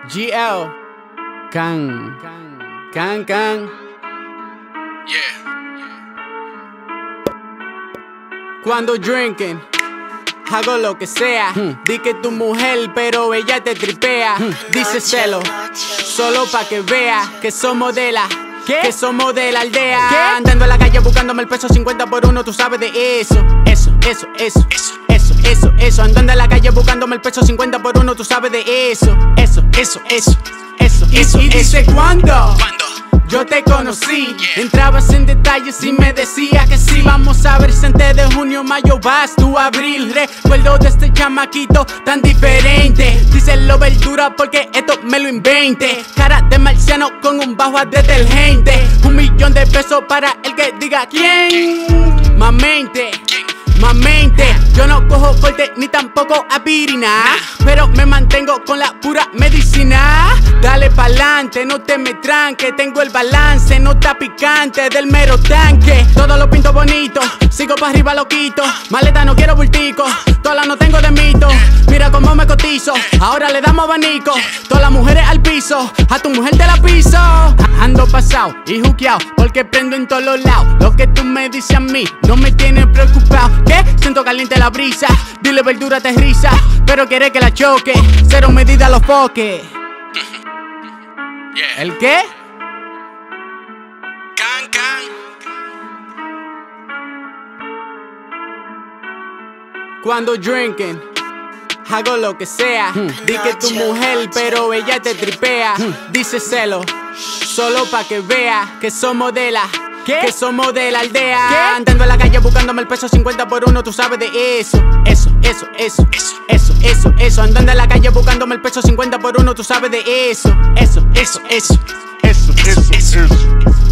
GL Can Yeah. Cuando drinking hago lo que sea. Di que tu mujer, pero ella te tripea. Dice celo, solo pa' que vea que somos de la que somos de la aldea. Andando en la calle buscándome el peso 50 por uno, tú sabes de eso. Eso. Andando en la calle buscándome el peso 50 por uno, tú sabes de eso. Y dice cuando yo te conocí, entrabas en detalles y me decías que sí. Vamos a ver si antes de junio, mayo vas tú a abril. Recuerdo de este chamaquito tan diferente. Dice lo verdura porque esto me lo inventé. Cara de marciano con un bajo a detergente. $1 millón de pesos para el que diga quién. Mamente, yo no cojo fuerte ni tampoco aspirina, pero me mantengo con la pura medicina. Dale pa'lante, no te me tranque. Tengo el balance, no está picante del mero tanque. Todo lo pinto bonito, sigo pa' arriba loquito. Maleta no quiero bultico, todas no tengo de mito. Mira cómo me cotizo, ahora le damos abanico. Todas las mujeres al piso, a tu mujer te la piso. Ando pasado y juqueado, porque prendo en todos los lados. Lo que tú me dices a mí no me tiene preocupado. ¿Qué? Siento caliente la brisa. Dile verdura te risa, pero quiere que la choque. Cero medida los foques. Yeah. ¿El qué? Can. Cuando drinking hago lo que sea. Di que tu mujer, pero ella te tripea. Dice celo, solo pa' que vea que somos de la que somos de la aldea. Andando en la calle buscándome el peso 50 por uno, tú sabes de eso. Andando en la calle buscándome el peso 50 por uno, tú sabes de eso.